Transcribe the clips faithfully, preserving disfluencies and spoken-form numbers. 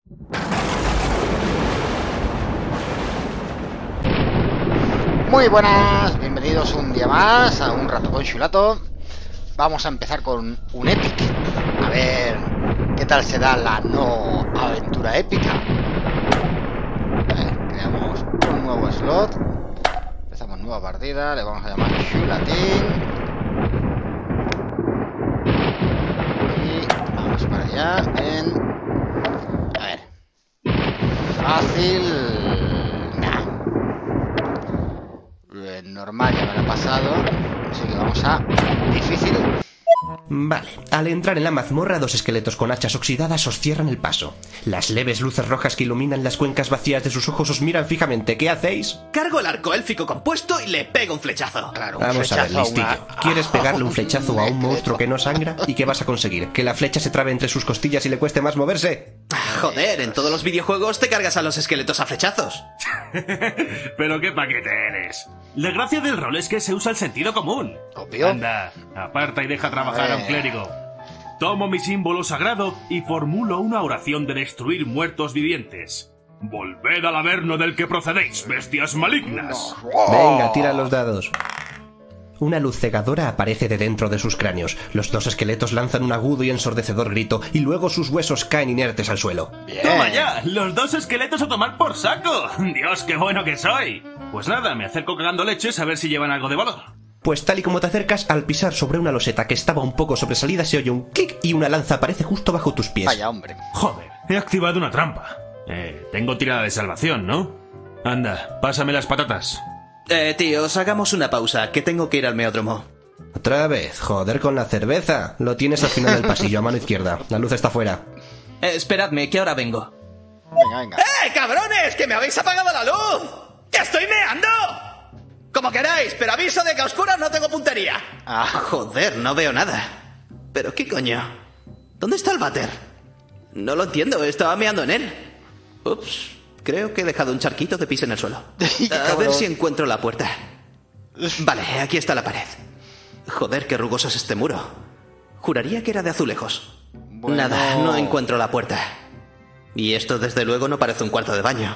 Muy buenas, bienvenidos un día más a Un Rato con Xulato. Vamos a empezar con un Epic. A ver qué tal se da la no aventura épica. Vale, creamos un nuevo slot. Empezamos nueva partida, le vamos a llamar Xulatín. Y vamos para allá en... A ver. Fácil... Normal ya me lo he pasado, así que vamos a difícil. Vale, al entrar en la mazmorra, dos esqueletos con hachas oxidadas os cierran el paso. Las leves luces rojas que iluminan las cuencas vacías de sus ojos os miran fijamente. ¿Qué hacéis? Cargo el arco élfico compuesto y le pego un flechazo. Claro, un Vamos a ver, flechazo listillo. una... ¿Quieres pegarle un flechazo a un monstruo que no sangra? ¿Y qué vas a conseguir? ¿Que la flecha se trabe entre sus costillas y le cueste más moverse? Joder, en todos los videojuegos te cargas a los esqueletos a flechazos. Pero qué paquete eres. La gracia del rol es que se usa el sentido común. Obvio. Anda, aparta y deja trabajar a un clérigo. Tomo mi símbolo sagrado y formulo una oración de destruir muertos vivientes. Volved al averno del que procedéis, bestias malignas. Venga, tira los dados. Una luz cegadora aparece de dentro de sus cráneos. Los dos esqueletos lanzan un agudo y ensordecedor grito y luego sus huesos caen inertes al suelo. Bien. ¡Toma ya! ¡Los dos esqueletos a tomar por saco! ¡Dios, qué bueno que soy! Pues nada, me acerco cagando leches a ver si llevan algo de valor. Pues tal y como te acercas, al pisar sobre una loseta que estaba un poco sobresalida, se oye un clic y una lanza aparece justo bajo tus pies. Vaya hombre. Joder, he activado una trampa. Eh, tengo tirada de salvación, ¿no? Anda, pásame las patatas. Eh, tíos, hagamos una pausa, que tengo que ir al meódromo. Otra vez, joder con la cerveza. Lo tienes al final del pasillo, a mano izquierda. La luz está fuera. Eh, esperadme, que ahora vengo. Venga, venga. ¡Eh, cabrones! ¡Que me habéis apagado la luz! ¡Que estoy meando! Como queráis, pero aviso de que a oscuras no tengo puntería. Ah. Joder, no veo nada. ¿Pero qué coño? ¿Dónde está el váter? No lo entiendo, estaba meando en él. Ups, creo que he dejado un charquito de pis en el suelo. A ver si encuentro la puerta. Vale, aquí está la pared. Joder, qué rugoso es este muro. Juraría que era de azulejos. Bueno. Nada, no encuentro la puerta. Y esto desde luego no parece un cuarto de baño.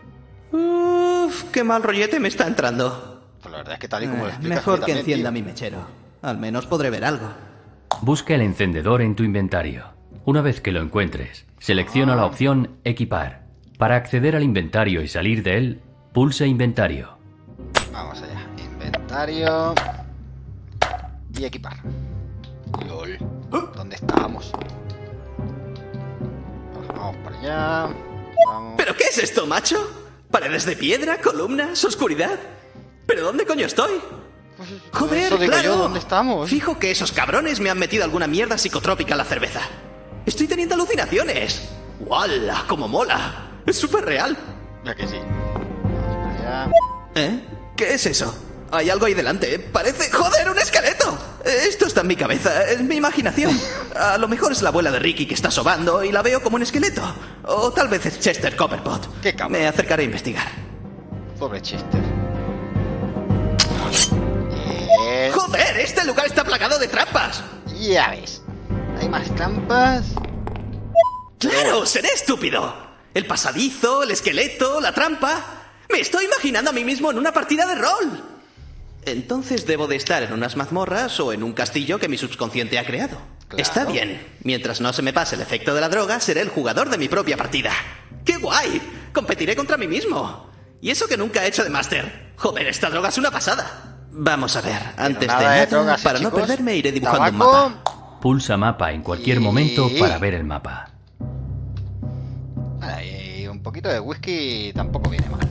Uf, qué mal rollete me está entrando. Pues la verdad es que tal y como lo Eh, explicas mejor tú que también, encienda tío. mi mechero. Al menos podré ver algo. Busca el encendedor en tu inventario. Una vez que lo encuentres, selecciona la opción Equipar. Para acceder al inventario y salir de él, pulsa Inventario. Vamos allá. Inventario. Y equipar. LOL. ¿Dónde estábamos? Vamos para allá. Vamos. ¿Pero qué es esto, macho? ¿Paredes de piedra? ¿Columnas? ¿Oscuridad? ¿Pero dónde coño estoy? Joder, Eso digo claro. yo, ¿dónde estamos? Fijo que esos cabrones me han metido alguna mierda psicotrópica a la cerveza. Estoy teniendo alucinaciones. ¡Wala! ¡Cómo mola! Es súper real. Ya que sí. Vamos para allá. ¿Eh? ¿Qué es eso? Hay algo ahí delante. Parece... ¡Joder, un esqueleto! Esto está en mi cabeza, es mi imaginación. A lo mejor es la abuela de Ricky que está sobando y la veo como un esqueleto. O tal vez es Chester Copperpot. Qué cabrón. Me acercaré a investigar. Pobre Chester. Bien. ¡Joder! ¡Este lugar está plagado de trampas! Ya ves. Hay más trampas. ¡Claro! ¡Seré estúpido! El pasadizo, el esqueleto, la trampa... ¡Me estoy imaginando a mí mismo en una partida de rol! Entonces debo de estar en unas mazmorras o en un castillo que mi subconsciente ha creado. Claro. Está bien. Mientras no se me pase el efecto de la droga, seré el jugador de mi propia partida. ¡Qué guay! Competiré contra mí mismo. Y eso que nunca he hecho de máster. Joder, esta droga es una pasada. Vamos a ver, antes nada de de nada, drogas, para no chicos. perderme iré dibujando un Tabaco. mapa. Pulsa mapa en cualquier Y- momento para ver el mapa. Vale, y un poquito de whisky tampoco viene mal.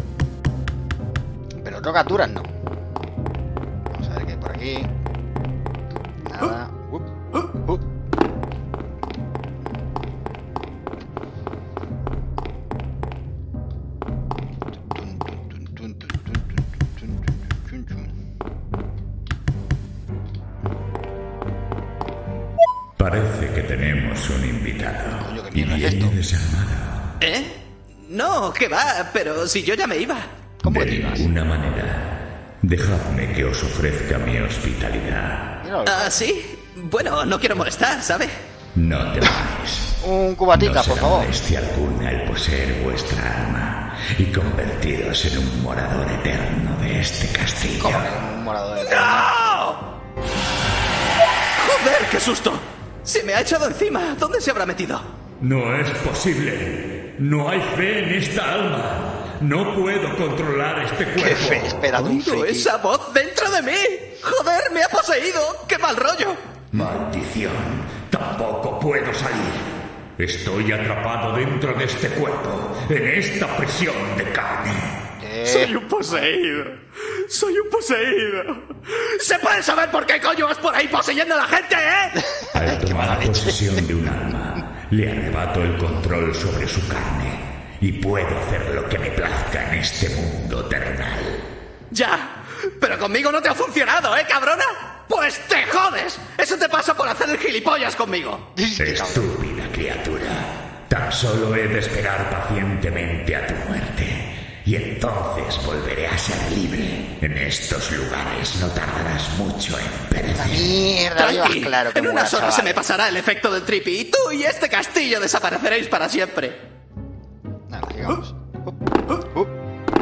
Pero drogas duras no. Vamos a ver qué hay por aquí. Nada. Up, up, up. Parece que tenemos un invitado. Coño, ¿qué Y mierda es viene esto? desarmado. ¿Eh? No, que va, pero si yo ya me iba. ¿Cómo que De te ibas? ninguna manera. Dejadme que os ofrezca mi hospitalidad. Mira, ¿Ah, sí? Bueno, no quiero molestar, ¿sabe? No temáis. Un cubatica, no por será favor. molestia alguna el poseer vuestra arma y convertiros en un morador eterno de este castillo. ¿Cómo que un morador de ¡No! ¡Joder, qué susto! Se me ha echado encima. ¿Dónde se habrá metido? No es posible. No hay fe en esta alma. No puedo controlar este cuerpo. ¡Qué fe! Espera, un Oigo friki. esa voz dentro de mí. ¡Joder, me ha poseído! ¡Qué mal rollo! Maldición. Tampoco puedo salir. Estoy atrapado dentro de este cuerpo, en esta prisión de carne. ¿Qué? Soy un poseído. Soy un poseído. ¿Se puede saber por qué coño vas por ahí poseyendo a la gente, eh? Al tomar posesión de un alma, le arrebato el control sobre su carne y puedo hacer lo que me plazca en este mundo terrenal. Ya, pero conmigo no te ha funcionado, ¿eh, cabrona? ¡Pues te jodes! Eso te pasa por hacer el gilipollas conmigo. Estúpida criatura. Tan solo he de esperar pacientemente a tu muerte. Y entonces volveré a ser libre. En estos lugares no tardarás mucho en La perecer. mierda, llevas Tranqui, claro que en muera, unas horas chaval. se me pasará el efecto del trippy y tú y este castillo desapareceréis para siempre. Nada, llegamos. Up, up, up.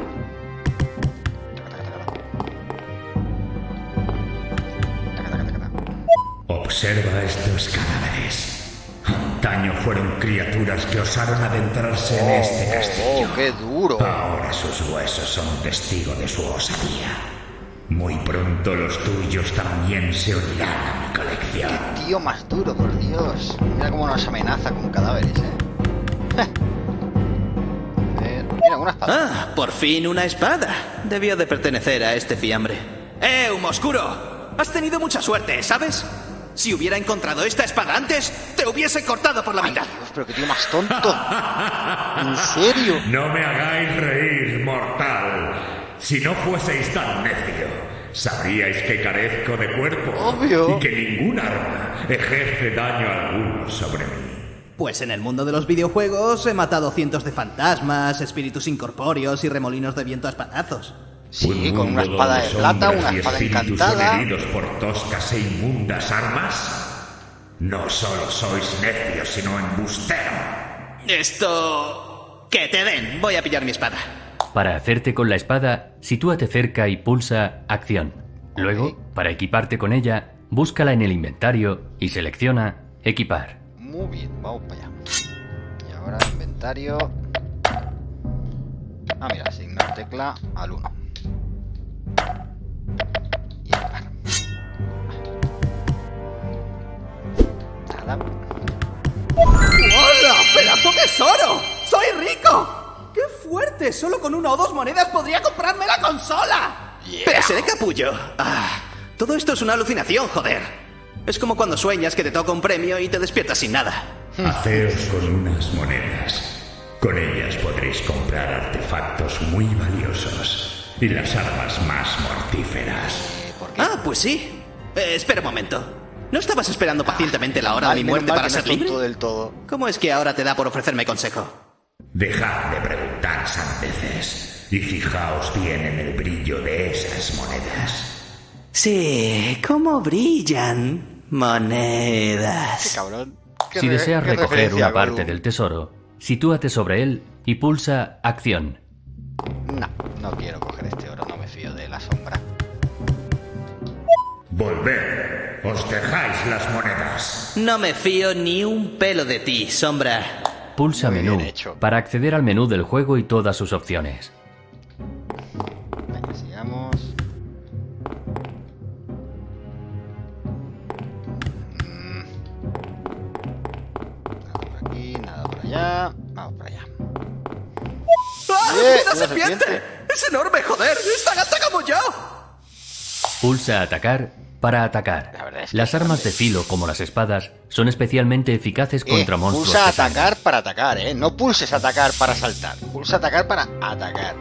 Taca, taca, taca, taca. Observa estos cadáveres. Antaño fueron criaturas que osaron adentrarse en este castillo. Oh, qué duro. Ahora sus huesos son testigo de su osadía. Muy pronto los tuyos también se unirán a mi colección. Tío más duro, por Dios. Mira cómo nos amenaza con cadáveres, eh. A ver, mira, una espada. Ah, por fin una espada. Debió de pertenecer a este fiambre. ¡Eh, humo oscuro! Has tenido mucha suerte, ¿sabes? Si hubiera encontrado esta espada antes, te hubiese cortado por la Ay, mitad. Dios, pero qué tío más tonto. ¿En serio? No me hagáis reír, mortal. Si no fueseis tan necio, sabríais que carezco de cuerpo. Obvio. Y que ningún arma ejerce daño alguno sobre mí. Pues en el mundo de los videojuegos he matado cientos de fantasmas, espíritus incorpóreos y remolinos de viento a espadazos. Sí, Un con una mundo espada de donde plata, sombras una y espada espíritus encantada. son heridos por toscas e inmundas armas. No solo sois necios, sino embustero. Esto... que te den. Voy a pillar mi espada. Para hacerte con la espada, sitúate cerca y pulsa Acción. Luego, para equiparte con ella, búscala en el inventario y selecciona Equipar. Muy bien, vamos para allá. Y ahora inventario. Ah, mira, asignar tecla al uno. Y equipar. Nada. ¡Hola! ¡Pedazo de tesoro! ¡Soy rico! ¡Qué fuerte! Solo con una o dos monedas podría comprarme la consola. Yeah. Pero seré capullo. Ah, todo esto es una alucinación, joder. Es como cuando sueñas que te toca un premio y te despiertas sin nada. Haceos con unas monedas. Con ellas podréis comprar artefactos muy valiosos y las armas más mortíferas. Eh, ¿Por qué? Ah, pues sí. Eh, espera un momento. ¿No estabas esperando pacientemente la hora de Mal, mi menos muerte mal para que no ser es tonto libre? del todo. ¿Cómo es que ahora te da por ofrecerme consejo? Dejad de preguntar sandeces y fijaos bien en el brillo de esas monedas. Sí, ¿cómo brillan? Qué Monedas. cabrón. Qué Si re- deseas qué recoger referencia, una parte Gollum. del tesoro, sitúate sobre él y pulsa Acción. No, no quiero coger este oro, no me fío de la sombra. Volved, os dejáis las monedas. No me fío ni un pelo de ti, sombra. Pulsa Muy Menú bien hecho. para acceder al menú del juego y todas sus opciones. Venga, sigamos. Mm. Nada por aquí, nada por allá. Vamos por allá. ¡Ah! Eh, ¡Una una serpiente! serpiente. ¡Es enorme, joder! ¡Es tan alta como yo! Pulsa Atacar para atacar. La verdad es que Las armas de filo, como las espadas, son especialmente eficaces contra Eh, monstruos. pulsa que sangran. atacar para atacar, eh. No pulses atacar para saltar. Pulsa atacar para atacar.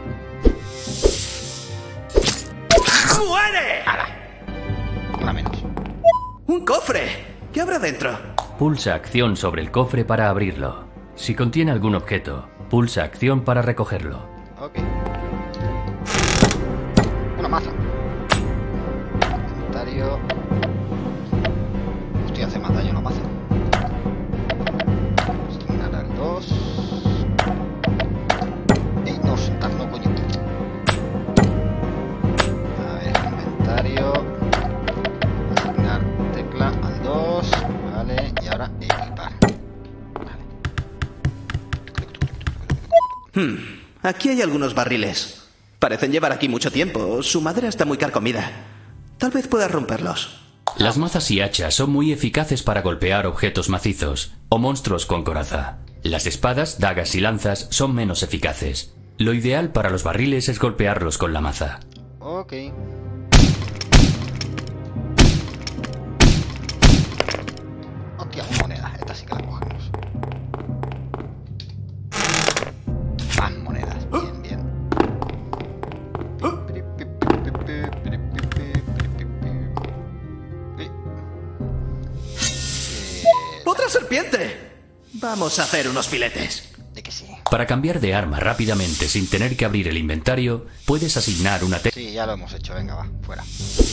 ¡Muere! Una menos. ¡Un cofre! ¿Qué habrá dentro? Pulsa Acción sobre el cofre para abrirlo. Si contiene algún objeto, pulsa Acción para recogerlo. Ok. Una maza. Inventario. Hostia, hace más daño una maza. Hmm, aquí hay algunos barriles. Parecen llevar aquí mucho tiempo. Su madera está muy carcomida. Tal vez puedas romperlos. Las mazas y hachas son muy eficaces para golpear objetos macizos o monstruos con coraza. Las espadas, dagas y lanzas son menos eficaces. Lo ideal para los barriles es golpearlos con la maza. Ok. Hostia, moneda. Esta sí que la cogemos. Más monedas. Bien, bien. ¡Otra serpiente! Vamos a hacer unos filetes. De que sí. Para cambiar de arma rápidamente sin tener que abrir el inventario, puedes asignar una tecla. Sí, ya lo hemos hecho. Venga, va. Fuera.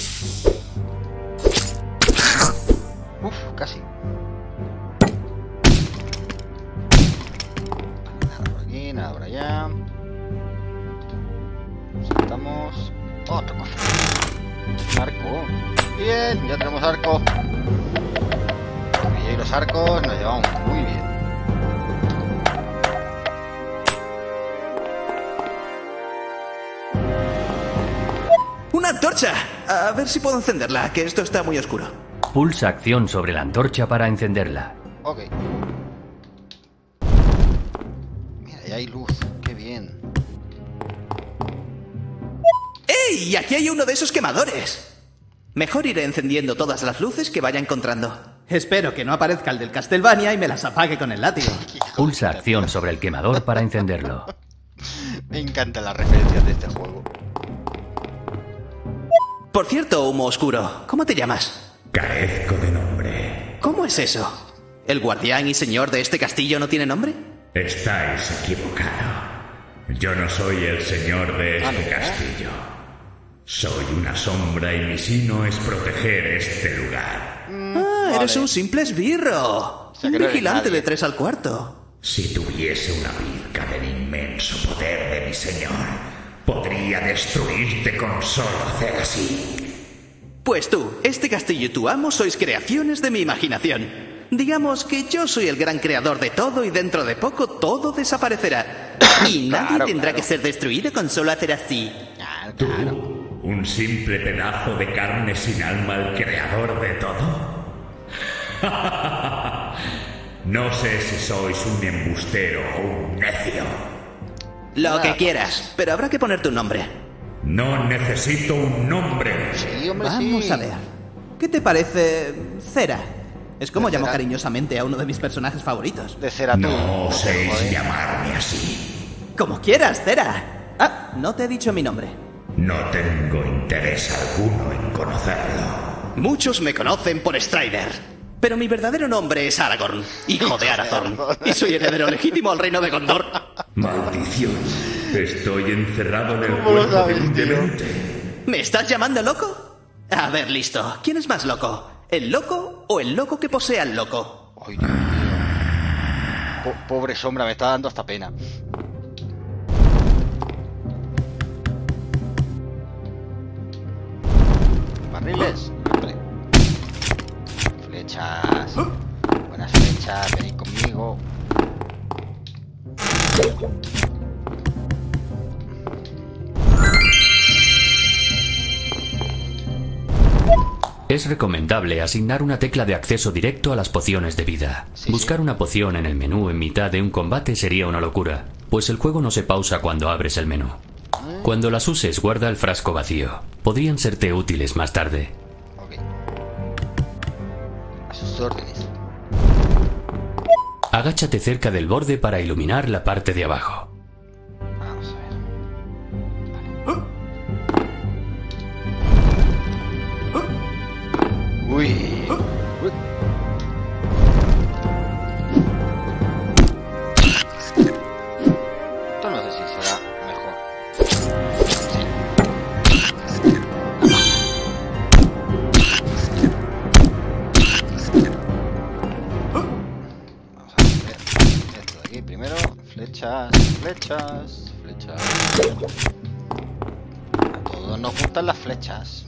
Uf, casi. Nada por aquí, nada por allá. Saltamos. Otro cofre. Arco. Bien, ya tenemos arco. Y los arcos nos llevamos muy bien. ¡Una antorcha! A ver si puedo encenderla, que esto está muy oscuro. Pulsa acción sobre la antorcha para encenderla. Ok. Mira, ya hay luz. Qué bien. ¡Ey! Aquí hay uno de esos quemadores. Mejor iré encendiendo todas las luces que vaya encontrando. Espero que no aparezca el del Castlevania y me las apague con el látigo. Pulsa acción sobre el quemador para encenderlo. Me encantan las referencias de este juego. Por cierto, humo oscuro, ¿cómo te llamas? Carezco de nombre. ¿Cómo es eso? ¿El guardián y señor de este castillo no tiene nombre? Estáis equivocado. Yo no soy el señor de este castillo. Soy una sombra y mi sino es proteger este lugar. Ah, eres un simple esbirro. sea, Un que no eres vigilante nadie. de tres al cuarto. Si tuviese una pizca del inmenso poder de mi señor, podría destruirte con solo hacer así. Pues tú, este castillo y tu amo sois creaciones de mi imaginación. Digamos que yo soy el gran creador de todo y dentro de poco todo desaparecerá. Y nadie Claro, tendrá claro. que ser destruido con solo hacer así. Claro, ¿Tú, claro. un simple pedazo de carne sin alma, el creador de todo? No sé si sois un embustero o un necio. Lo que quieras, pero habrá que ponerte un nombre. No necesito un nombre. Sí, hombre, Vamos sí. a ver. ¿Qué te parece Cera? Es como De llamo Cera. cariñosamente a uno de mis personajes favoritos. De Ceratú. No oséis Joder. llamarme así. Como quieras, Cera. Ah, no te he dicho mi nombre. No tengo interés alguno en conocerlo. Muchos me conocen por Strider, pero mi verdadero nombre es Aragorn, hijo de Arathorn, y soy heredero legítimo al reino de Gondor. Maldición. Estoy encerrado en el ¿Cómo lo cuerpo de sabes, un tío? demente. ¿Me estás llamando loco? A ver, listo. ¿Quién es más loco? ¿El loco o el loco que posee al loco? Ay, Dios mío. Po- pobre sombra, me está dando hasta pena. Barriles. Hombre. Flechas. Buenas flechas, venid conmigo. Es recomendable asignar una tecla de acceso directo a las pociones de vida. Sí, Buscar una poción en el menú en mitad de un combate sería una locura, pues el juego no se pausa cuando abres el menú. Cuando las uses, guarda el frasco vacío. Podrían serte útiles más tarde. Ok. A sus órdenes. Agáchate cerca del borde para iluminar la parte de abajo. Vamos a ver. Uy. Uy. Esto no sé si será mejor. Vamos a ver esto de aquí primero. Flechas, flechas, flechas. A todos nos gustan las flechas.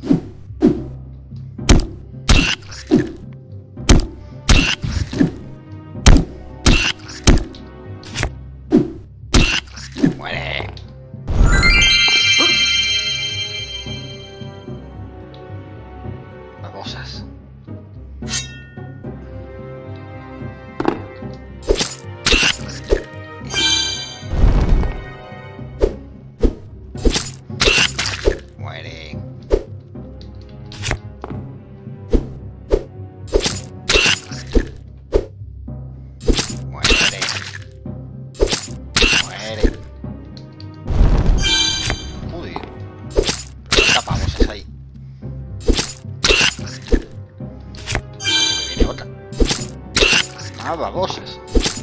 babosas.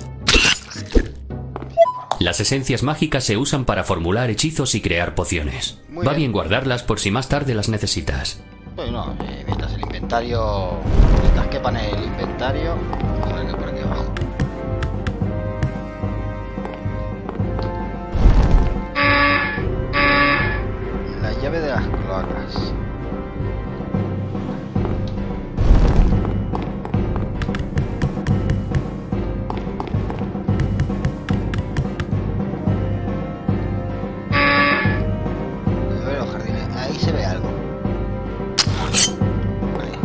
Las esencias mágicas se usan para formular hechizos y crear pociones. Muy Va bien. bien guardarlas por si más tarde las necesitas. Pues no, eh, mientras el inventario... Mientras quepan en el inventario... A ver qué por aquí abajo. La llave de las cloacas. A ver los jardines. Ahí se ve algo. Vale.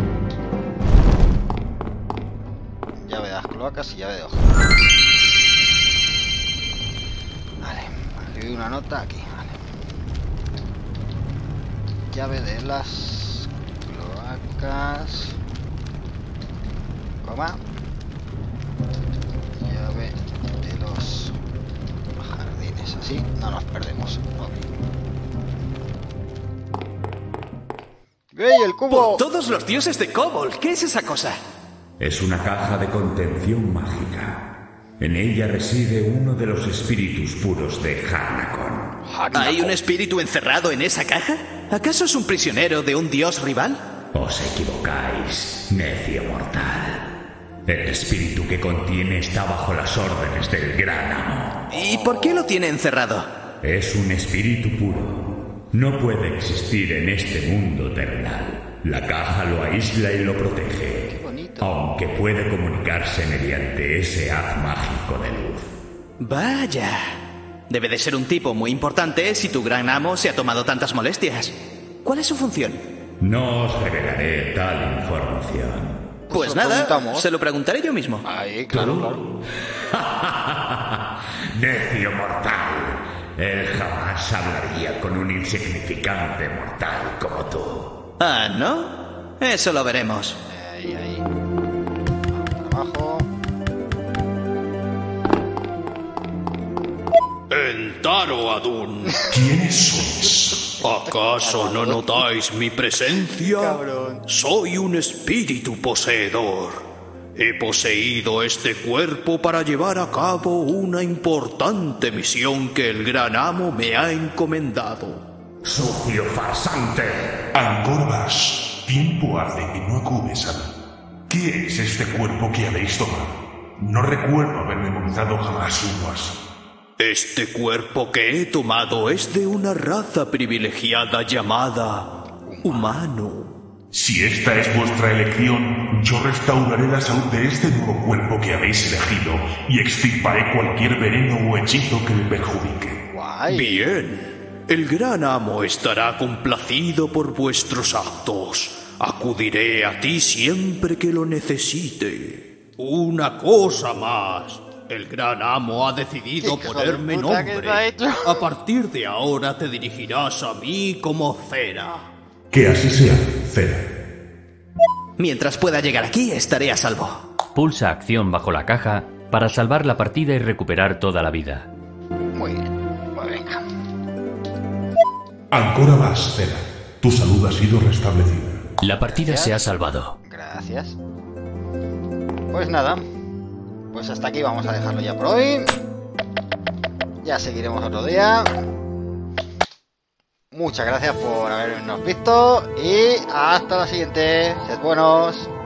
Llave de las cloacas y llave de hojas. Vale. Aquí hay una nota aquí. Vale. Llave de las cloacas. Coma. Llave de los jardines. Así no nos perdemos. Ok. ¡Ey, el cubo! Por todos los dioses de Kobold, ¿qué es esa cosa? Es una caja de contención mágica. En ella reside uno de los espíritus puros de Harnakon. ¿Hay un espíritu encerrado en esa caja? ¿Acaso es un prisionero de un dios rival? Os equivocáis, necio mortal. El espíritu que contiene está bajo las órdenes del Gran Amo. ¿Y por qué lo tiene encerrado? Es un espíritu puro. No puede existir en este mundo terrenal. La caja lo aísla y lo protege. Qué bonito. Aunque puede comunicarse mediante ese haz mágico de luz. Vaya. Debe de ser un tipo muy importante si tu gran amo se ha tomado tantas molestias. ¿Cuál es su función? No os revelaré tal información. Pues lo nada, preguntamos. se lo preguntaré yo mismo. Ahí, claro, claro. Necio mortal. Él jamás hablaría con un insignificante mortal como tú. Ah, ¿no? Eso lo veremos. Ahí, ahí. Vamos para abajo. Entaro Adun. ¿Quiénes sois? ¿Acaso no notáis mi presencia? Cabrón. Soy un espíritu poseedor. He poseído este cuerpo para llevar a cabo una importante misión que el Gran Amo me ha encomendado. ¡Sucio farsante! Angorbas, tiempo hace que no acudes a mí. ¿Qué es este cuerpo que habéis tomado? No recuerdo haber memorizado jamás uno así. Este cuerpo que he tomado es de una raza privilegiada llamada humano. Si esta es vuestra elección, yo restauraré la salud de este nuevo cuerpo que habéis elegido y extirparé cualquier veneno o hechizo que le perjudique. Guay. Bien, el Gran Amo estará complacido por vuestros actos. Acudiré a ti siempre que lo necesite. Una cosa más. El Gran Amo ha decidido ¿Qué hijo ponerme de puta que nombre. te ha hecho? A partir de ahora te dirigirás a mí como Cera. Que así sea, Cera. Mientras pueda llegar aquí, estaré a salvo. Pulsa acción bajo la caja para salvar la partida y recuperar toda la vida. Muy bien. Pues venga. Ancora más, Cera. Tu salud ha sido restablecida. La partida se ha salvado. Gracias. Pues nada. Pues hasta aquí vamos a dejarlo ya por hoy. Ya seguiremos otro día. Muchas gracias por habernos visto y hasta la siguiente. Sed buenos.